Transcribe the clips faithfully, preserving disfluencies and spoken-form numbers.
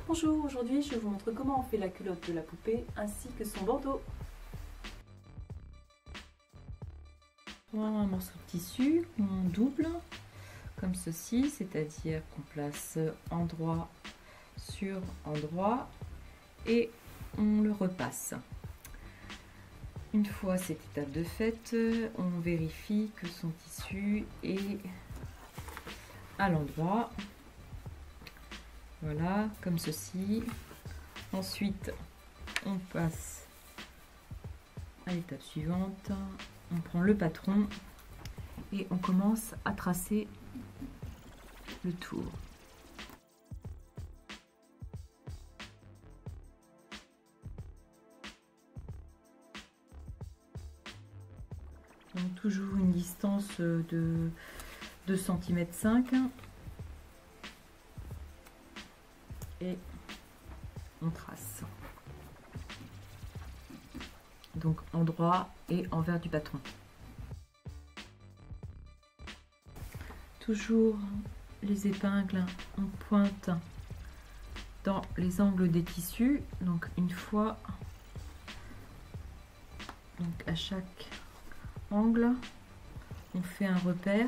Bonjour, aujourd'hui je vous montre comment on fait la culotte de la poupée ainsi que son bandeau. Un morceau de tissu qu'on double comme ceci, c'est-à-dire qu'on place endroit sur endroit et on le repasse. Une fois cette étape de faite, on vérifie que son tissu est à l'endroit. Voilà, comme ceci. Ensuite, on passe à l'étape suivante. On prend le patron et on commence à tracer le tour. Donc toujours une distance de deux centimètres cinq. Et on trace. Donc endroit et envers du patron. Toujours les épingles en pointe dans les angles des tissus. Donc une fois, donc à chaque angle, on fait un repère.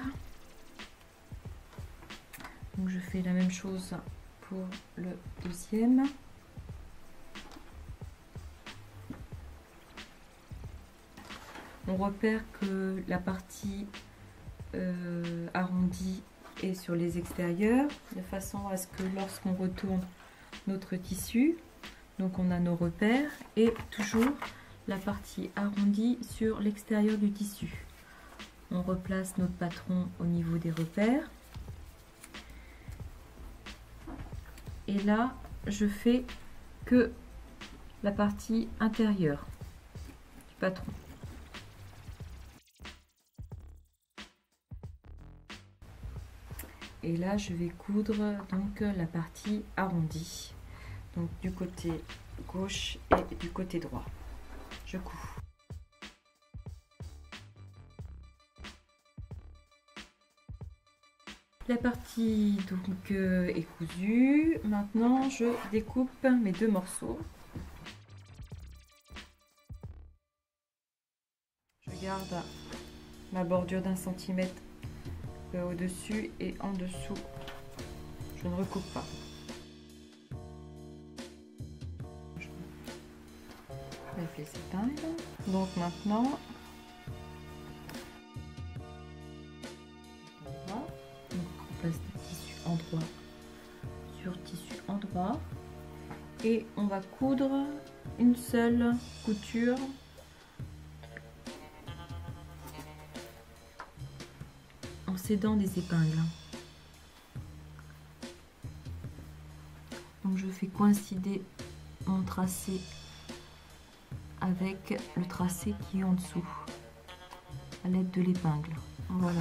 Donc je fais la même chose pour le deuxième. On repère que la partie euh, arrondie est sur les extérieurs, de façon à ce que lorsqu'on retourne notre tissu, donc on a nos repères, et toujours la partie arrondie sur l'extérieur du tissu. On replace notre patron au niveau des repères. Et là, je fais que la partie intérieure du patron. Et là, je vais coudre donc la partie arrondie, donc du côté gauche et du côté droit. Je couds. La partie donc euh, est cousue. Maintenant, je découpe mes deux morceaux. Je garde ma bordure d'un centimètre euh, au-dessus et en dessous. Je ne recoupe pas. Je lève les épingles. Donc maintenant, tissu endroit sur tissu endroit et on va coudre une seule couture en s'aidant des épingles. Donc je fais coïncider mon tracé avec le tracé qui est en dessous à l'aide de l'épingle. Voilà.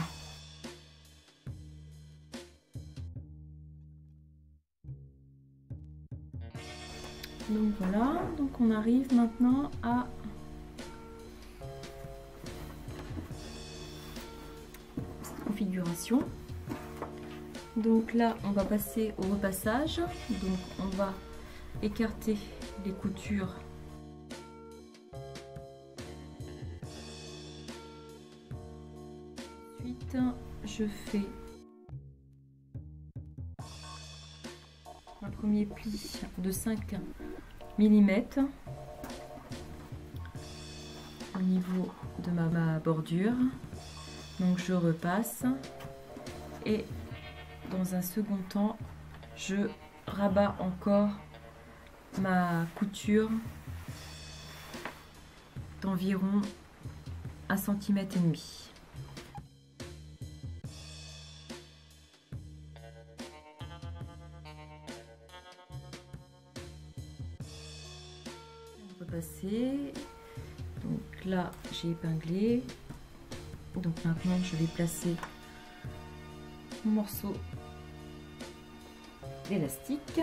Donc voilà, donc on arrive maintenant à cette configuration. Donc là, on va passer au repassage. Donc on va écarter les coutures. Ensuite, je fais un premier pli de cinq millimètres au niveau de ma, ma bordure. Donc je repasse et dans un second temps je rabats encore ma couture d'environ un centimètre et demi. Repasser. Donc là j'ai épinglé. Donc maintenant je vais placer mon morceau d'élastique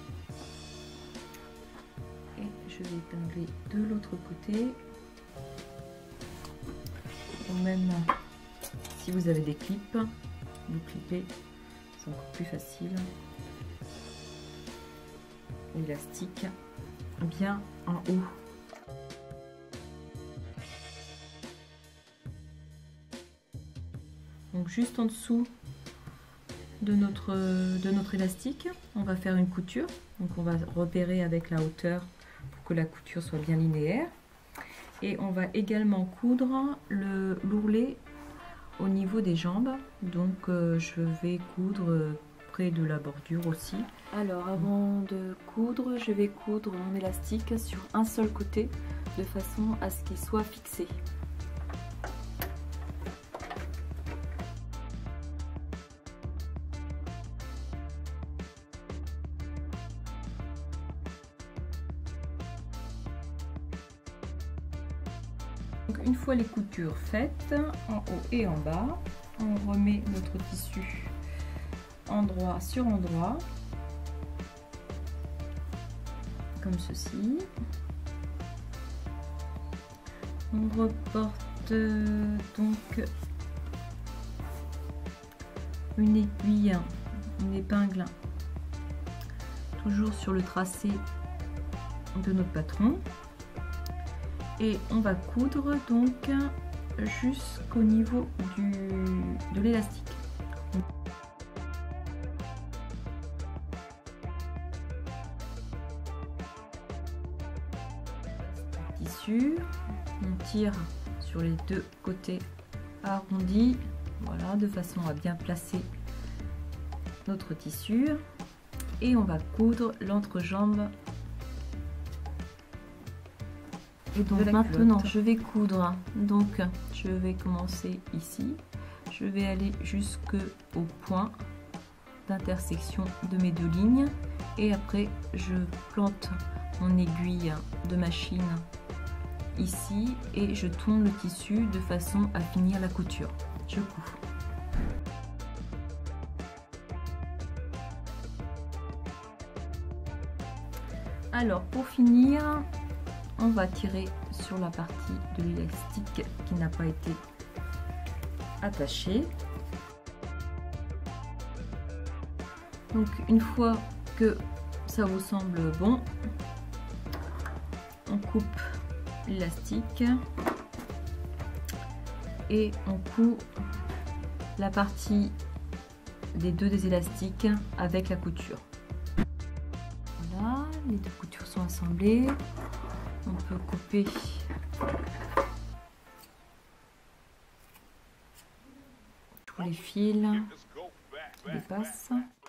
et je vais épingler de l'autre côté. Ou même si vous avez des clips, vous clipez, c'est encore plus facile. l'élastique bien en haut. Donc juste en dessous de notre, de notre élastique, on va faire une couture. Donc on va repérer avec la hauteur pour que la couture soit bien linéaire. Et on va également coudre le l'ourlet au niveau des jambes. Donc euh, je vais coudre près de la bordure aussi. Alors avant de coudre, je vais coudre mon élastique sur un seul côté de façon à ce qu'il soit fixé. Donc une fois les coutures faites, en haut et en bas, on remet notre tissu endroit sur endroit, comme ceci. On reporte donc une aiguille, une épingle, toujours sur le tracé de notre patron. Et on va coudre donc jusqu'au niveau du, de l'élastique. Tissu, on tire sur les deux côtés arrondis, voilà, de façon à bien placer notre tissu. Et on va coudre l'entrejambe. Et donc maintenant culotte. Je vais coudre, donc je vais commencer ici, je vais aller jusqu'au point d'intersection de mes deux lignes et après je plante mon aiguille de machine ici et je tourne le tissu de façon à finir la couture. Je couds. Alors pour finir, on va tirer sur la partie de l'élastique qui n'a pas été attachée. Donc une fois que ça vous semble bon, on coupe l'élastique et on coud la partie des deux des élastiques avec la couture. Voilà, les deux coutures sont assemblées. On peut couper tous les fils qui dépassent.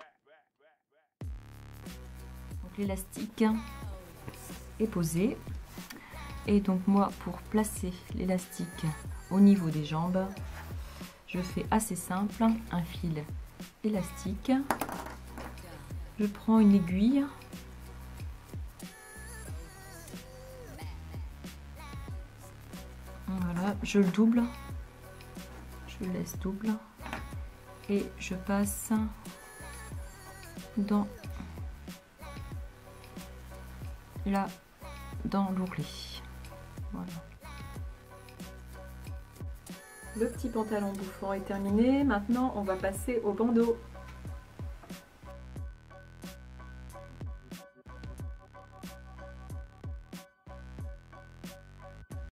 Donc l'élastique est posé. Et donc moi, pour placer l'élastique au niveau des jambes, je fais assez simple, un fil élastique. Je prends une aiguille. Voilà, je le double, je le laisse double et je passe dans là dans l'ourlet. Voilà. Le petit pantalon bouffant est terminé. Maintenant, on va passer au bandeau.